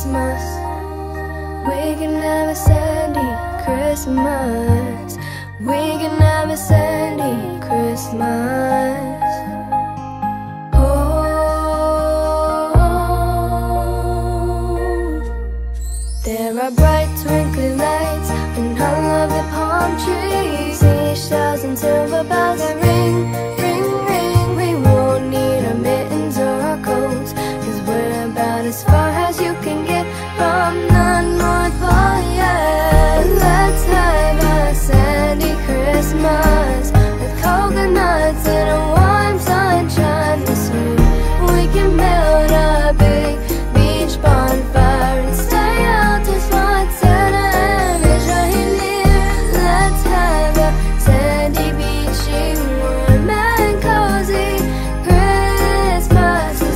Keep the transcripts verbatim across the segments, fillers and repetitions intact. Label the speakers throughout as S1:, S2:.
S1: Christmas. We can have a sandy Christmas. We can have a sandy Christmas. Oh, there are bright twinkling lights and all of the palm trees, seashells and silver bells that ring, ring, ring. We won't need our mittens or our coats, 'cause we're about as far as you can get from the North Pole. Yeah, let's have a sandy Christmas with coconuts and a warm sunshine this year. We can build a big beach bonfire and stay out till spot Santa and is right near. Let's have a sandy beachy, warm and cozy Christmas this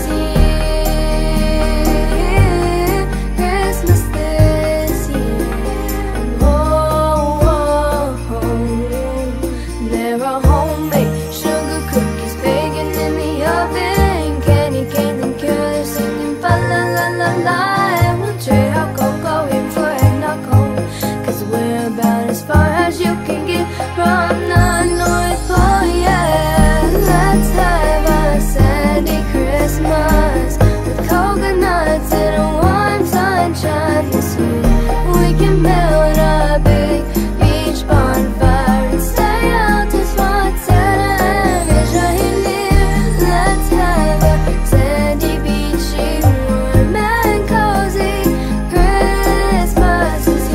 S1: year. Christmas this year. Oh, oh, oh. There are homemade sugar cookies baking in the oven, candy canes and killers singing fa la la la la. And we'll trade our cocoa in for eggnog cold, 'cause we're about as far as you can get from the North Pole. Yeah, let's have a sandy Christmas with coconuts and a warm sunshine this year. We can build a big beach bonfire and stay out till spot Santa and is right near. Let's have a sandy beachy, warm and cozy Christmas this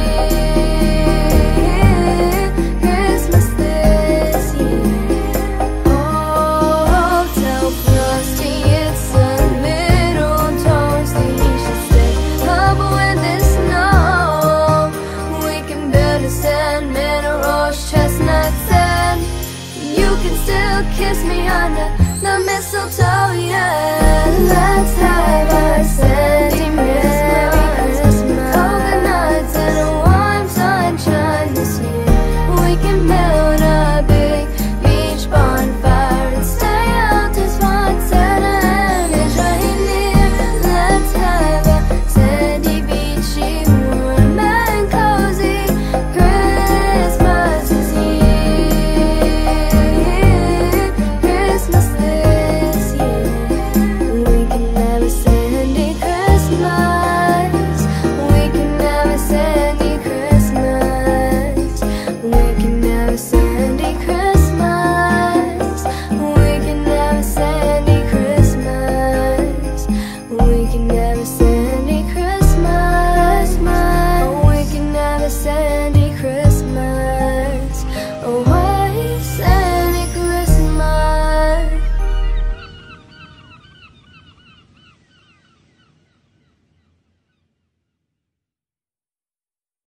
S1: year. Christmas this year. Oh, tell Frosty it's a little toasty, he should stay up with the snow. We can build a sandman or roast chestnuts, and you can still kiss me under the mistletoe. Yeah, let's have a sand